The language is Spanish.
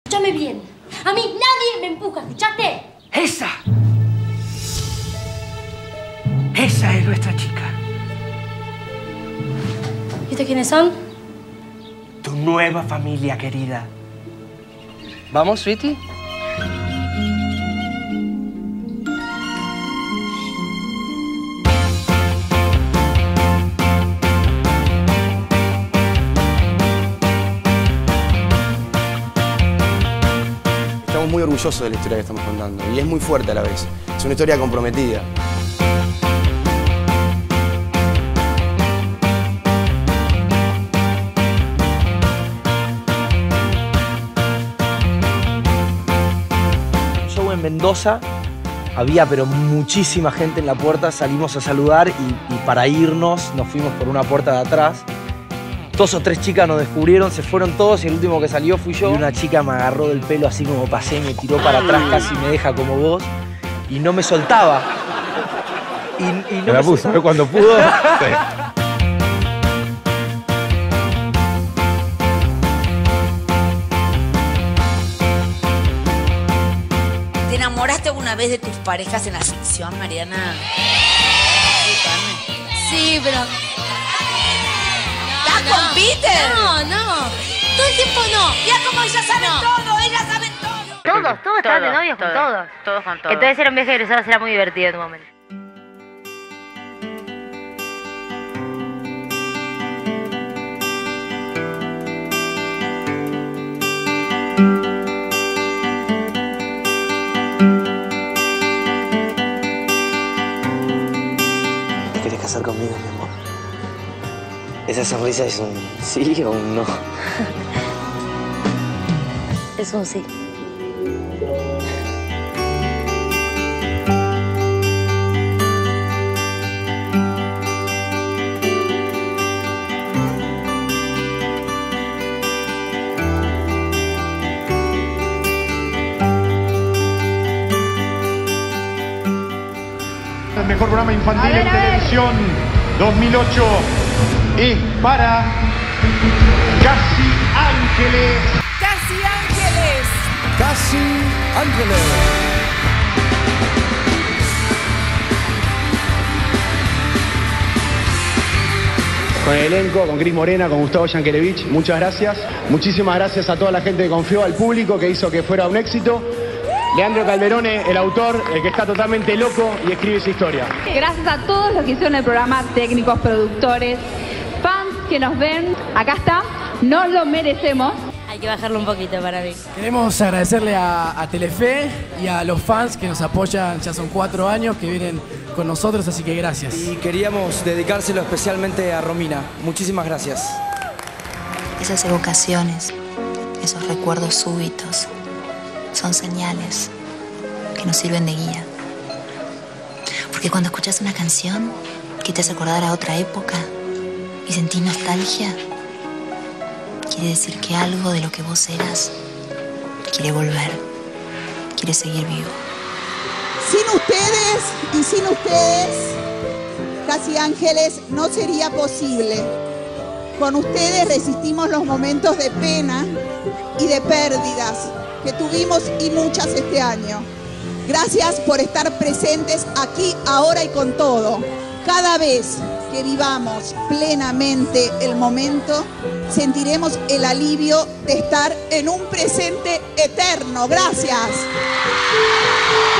Escúchame bien. A mí nadie me empuja, ¿escuchaste? ¡Esa! Esa es nuestra chica. ¿Y ustedes quiénes son? Tu nueva familia, querida. ¿Vamos, Sweetie? Estamos muy orgullosos de la historia que estamos contando y es muy fuerte a la vez. Es una historia comprometida. Show en Mendoza, había pero muchísima gente en la puerta, salimos a saludar y para irnos nos fuimos por una puerta de atrás. 2 o 3 chicas nos descubrieron, se fueron todos y el último que salió fui yo. Y una chica me agarró del pelo así como pasé, me tiró para atrás, casi me deja como vos y no me soltaba. Y no me la puso, ¿eh? Cuando pudo. Sí. ¿Te enamoraste alguna vez de tus parejas en la ficción, Mariana? Sí, pero... ¿Con Peter? No. Todo el tiempo no. Ya como ellas saben todo, ellas saben todo. Todos estaban de novios con todos. Todos con todos. Entonces era un viaje egresado, era muy divertido en tu momento. ¿Te querés casar conmigo, mi amor? ¿Esa sonrisa es un sí o un no? Es un sí. El mejor programa infantil en televisión 2008 es para Casi Ángeles. Casi Ángeles. Casi Ángeles. Con el elenco, con Cris Morena, con Gustavo Yankelevich, muchas gracias. Muchísimas gracias a toda la gente que confió, al público que hizo que fuera un éxito. Leandro Calderone, el autor, el que está totalmente loco y escribe esa historia. Gracias a todos los que hicieron el programa, técnicos, productores, fans que nos ven. Acá está, nos lo merecemos. Hay que bajarlo un poquito para mí. Queremos agradecerle a Telefe y a los fans que nos apoyan, ya son 4 años que vienen con nosotros, así que gracias. Y queríamos dedicárselo especialmente a Romina. Muchísimas gracias. Esas evocaciones, esos recuerdos súbitos, son señales que nos sirven de guía. Porque cuando escuchas una canción que te hace acordar a otra época y sentís nostalgia, quiere decir que algo de lo que vos eras quiere volver, quiere seguir vivo. Sin ustedes y sin ustedes, Casi Ángeles no sería posible. Con ustedes resistimos los momentos de pena y de pérdidas que tuvimos y muchas este año. Gracias por estar presentes aquí, ahora y con todo. Cada vez que vivamos plenamente el momento, sentiremos el alivio de estar en un presente eterno. Gracias.